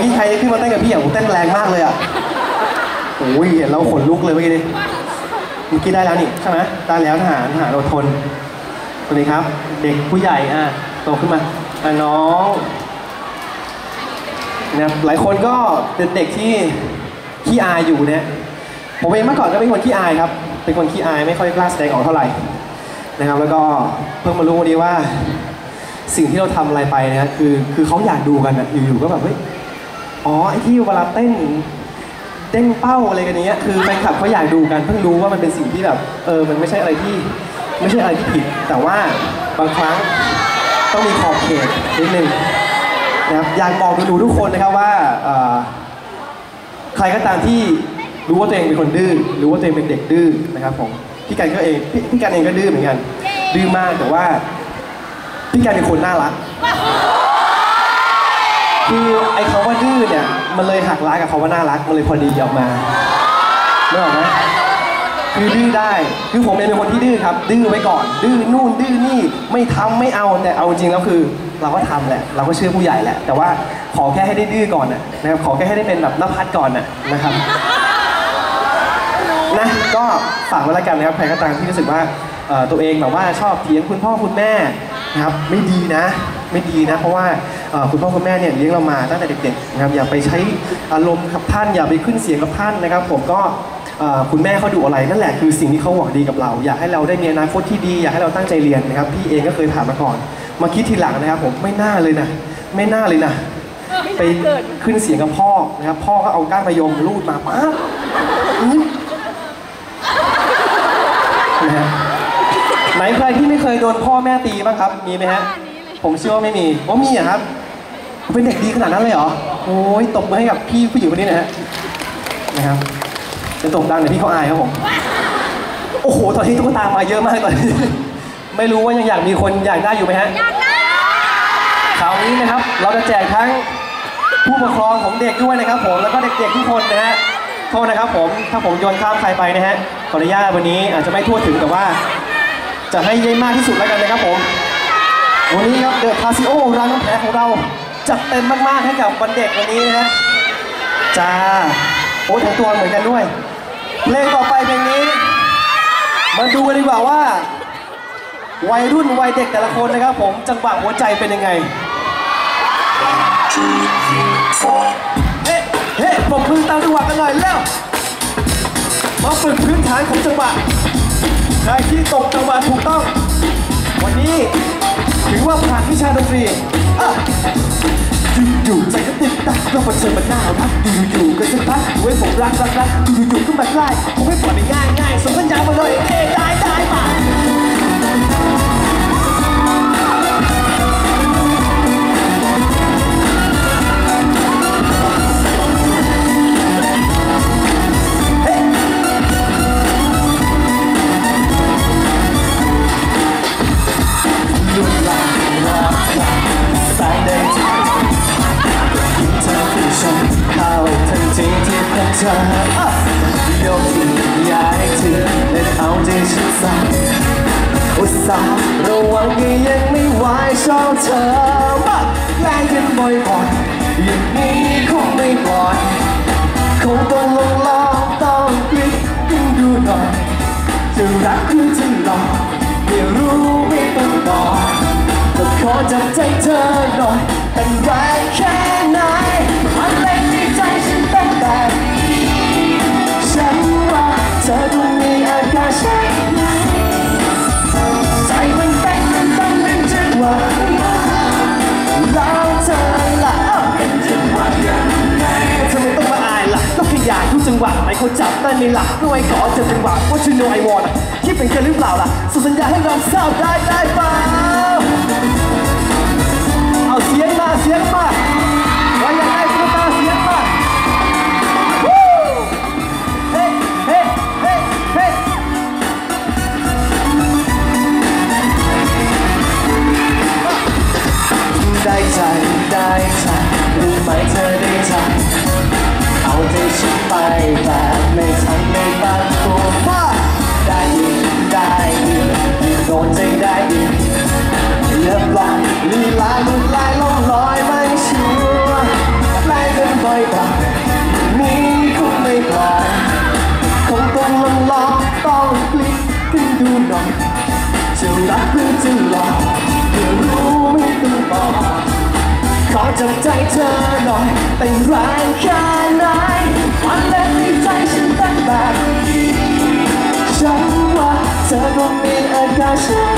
ใครขึ้นมาเต้นกับพี่อ่ะผมเต้นแรงมากเลยอ่ะโอ้ยเห็นเราขนลุกเลยเมื่อกี้ได้แล้วนี่ใช่ไหมได้แล้วทหารอดทนสวัสดีครับเด็กผู้ใหญ่โตขึ้นมาน้องนะหลายคนก็เป็นเด็กที่ขี้อายอยู่เนี่ยผมเองเมื่อก่อนก็เป็นคนขี้อายครับเป็นคนขี้อายไม่ค่อยกล้าแสดงออกเท่าไหร่นะครับแล้วก็เพิ่งมารู้วันนี้ว่าสิ่งที่เราทำอะไรไปนะคือเขาอยากดูกันอยู่ๆก็แบบเฮ้ยอ๋อไอ้ที่เวลาเต้นเป้าอะไรกันเนี้ยคือแฟนคลับเขาอยากดูกันเพิ่งรู้ว่ามันเป็นสิ่งที่แบบมันไม่ใช่อะไรที่ผิดแต่ว่าบางครั้งต้องมีขอบเขตนิดนึงนะครับอยากบอกดูทุกคนนะครับว่าใครก็ตามที่รู้ว่าตัวเองเป็นคนดื้อรู้ว่าตัวเองเป็นเด็กดื้อนะครับผมพี่กันเองก็ดื้อเหมือนกันดื้อมากแต่ว่าพี่กันเป็นคนน่ารักคือไอ้คำว่าดื้อเนี่ยมันเลยหักล้างกับคำว่าน่ารักมันเลยพอดีออกมาไม่ออกไหมคือดื้อได้คือผมเองเป็นคนที่ดื้อครับดื้อไว้ก่อนดื้อนู่นดื้อนี่ไม่ทำไม่เอาแต่เอาจริงแล้วคือเราก็ทำแหละเราก็เชื่อผู้ใหญ่แหละแต่ว่าขอแค่ให้ได้ดื้อก่อนนะครับขอแค่ให้ได้เป็นแบบนภัสก่อนนะครับนะก็ฝากไว้แล้วกันนะครับใครก็ตามที่รู้สึกว่าตัวเองแบบว่าชอบเถียงคุณพ่อคุณแม่นะครับไม่ดีนะเพราะว่าคุณพ่อคุณแม่เนี่ยเลี้ยงเรามาตั้งแต่เด็กๆนะครับอย่าไปใช้อารมณ์กับท่านอย่าไปขึ้นเสียงกับท่านนะครับผมก็คุณแม่เขาดุอะไรนั่นแหละคือสิ่งที่เขาหวังดีกับเราอยากให้เราได้มีอนาคตที่ดีอยากให้เราตั้งใจเรียนนะครับพี่เองก็เคยผ่านมาก่อนมาคิดทีหลังนะครับผมไม่น่าเลยนะไปขึ้นเสียงกับพ่อนะครับพ่อก็เอาก้านมะยมลูดมาป๊าบนะฮะไหนใครที่ไม่เคยโดนพ่อแม่ตีบ้างครับมีไหมฮะผมเชื่อว่าไม่มีว่ามีอะครับเป็นเด็กดีขนาดนั้นเลยเหรอโอ้ยตบมือให้กับพี่ผู้หญิงคนนี้นะครับจะตบดังเดี๋ยวพี่เขาอายครับผมโอ้โหตอนนี้ตุ๊กตามาเยอะมากตอนนี้ไม่รู้ว่ายังอยากมีคนอยากได้อยู่ไหมฮะอยากได้คราวนี้นะครับเราจะแจกทั้งผู้ปกครองของเด็กด้วยนะครับผมแล้วก็เด็กๆทุกคนนะฮะโทษนะครับผมถ้าผมโยนข้ามใครไปนะฮะขออนุญาตวันนี้อาจจะไม่ทั่วถึงแต่ว่าจะให้เยอะมากที่สุดแล้วกันนะครับผมวันนี้ครับเดอะคาซิโอร้านน้ำแข็งของเราจัดเต็มมากๆให้กับวันเด็กวันนี้นะฮะจ้าโอ้ทั้งตัวเหมือนกันด้วยเพลงต่อไปเพลงนี้มาดูกันดีกว่าว่าวัยรุ่นวัยเด็กแต่ละคนนะครับผมจังหวะหัวใจเป็นยังไงเฮ้ปรบมือตามจังหวะกันหน่อยแล้วมาฝึกพื้นฐานของจังหวะใครที่ตกจังหวะถูกต้องวันนี้ถือว่าผ่านวิชาดนตรีอยู่ใจก็ติดตักเราเผชิญมันหน้ารักอยู่ก็สักพักไว้ผมรักอยู่ก็มาใกล้ผมไม่ปล่อยไปง่ายส่งสัญญาณมาเลยได้มาเธอยกที่อยากให้เธอได้เอาใจฉันใส่อุตส่าห์ระวังก็ยังไม่ไหวชอบเธอมาแกล้งกันบ่อยๆอย่างนี้คงไม่ปล่อยคงต้องลองต้องพลิกกันดูหน่อยจะรักหรือจะหลอกไม่รู้ไม่ต้องบอกก็ขอจับใจเธอหน่อยเป็นแรงแค่ไหนมันเล่นในใจฉันตั้งแต่ฉันว่าเธอต้องมีอาการใช่ไหมใจมันเต้นมันต้องเป็นจังหวะแล้วเธอล่ะเป็นจังหวะยังไงทำไมต้องมาอายล่ะก็แค่อยากรู้จังหวะไหนเขาจับได้ไหมล่ะด้วยขอเจอจังหวะว่าชื่อ No I Want คิดเป็นกันหรือเปล่าล่ะส่งสัญญาให้เราทราบได้เปล่าเอาเสียงมาว่ายังไงตุ๊กตาเสียงมาได้ใจรู้ไหมเธอได้ใจเอาใจฉันไปแบบไม่ทันไม่บังตัวได้ยินโดนใจได้ยินเลือกลองลีลาลุดลายล่องลอยไม่ชัวเธอหน่อยแต่แรงแค่ไหนมันเล่นในใจฉันตั้งแบบฉันว่าเธอคงมีอาการใช่